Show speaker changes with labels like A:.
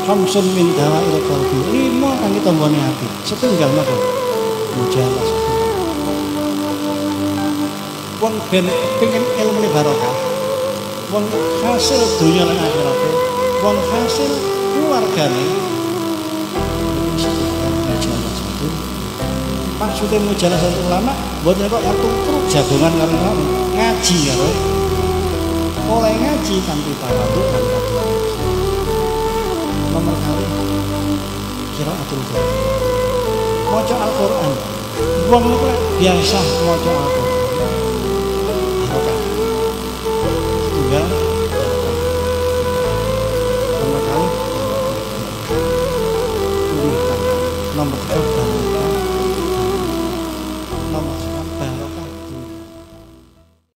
A: khamsun min dawail qalbi. 5 kang tombone ati. Setunggal napa? Mujalah. Wong ben pengen ilmu barokah. Wong hasil dunia lan akhirat. Wong hasil keluargane. Maksudnya mujalah satu ulama, buatnya kok ngetutur jagongan karo ulama, ngaji ya loh. Mulai ngaji tanpa tawadhu dan takwa. Nomor kali qiraatul Qur'an. Maca Al-Qur'an. Wong niku biasa maca Al-Qur'an.